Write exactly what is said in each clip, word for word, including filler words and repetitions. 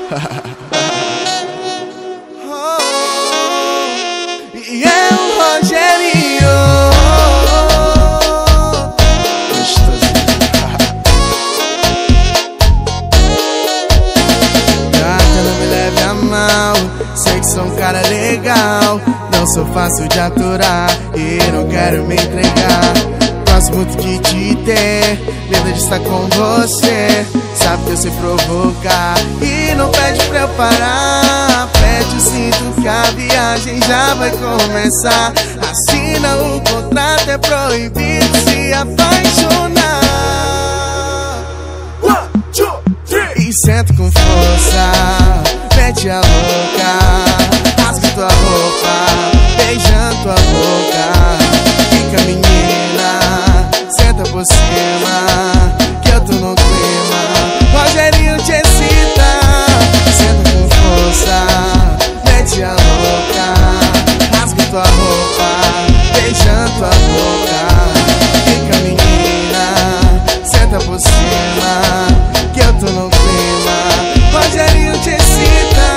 E é o Rogerinho. Gata, não me leve a mal, sei que sou um cara legal, não sou fácil de aturar e não quero me entregar. Gosto muito de te ter, medo de estar com você. Sabe que eu sei provocar e não pede pra eu parar. Aperte o cinto que a viagem já vai começar. Assina o contrato, é proibido se apaixonar. One, two, three. E senta com força, mete a louca, rasga tua roupa, beijando tua boca. Fica menina, senta por cima, que eu tô no clima. Rogerinho te excita, senta com força, mete a louca, rasga tua roupa, beijando tua boca. Fica menina, senta por cima, que eu tô no clima. Rogerinho te excita.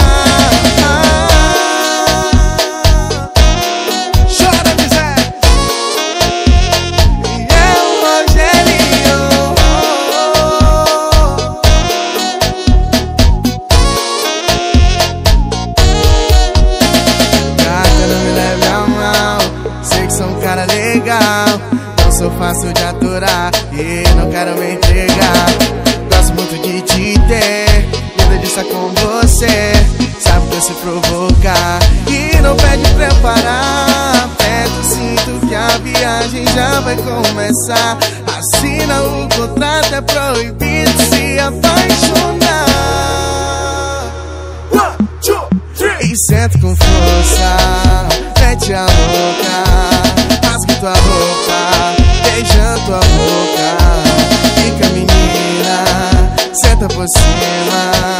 Não sou fácil de aturar e não quero me entregar. Gosto muito de te ter, medo de estar com você. Sabe que eu sei provocar e não pede pra eu parar. Aperta o cinto que a viagem já vai começar. Assina o contrato, é proibido se apaixonar. One, two, three. E senta com força, mete a louca, rasga tua roupa, beijando tua boca. Fica menina, senta por cima.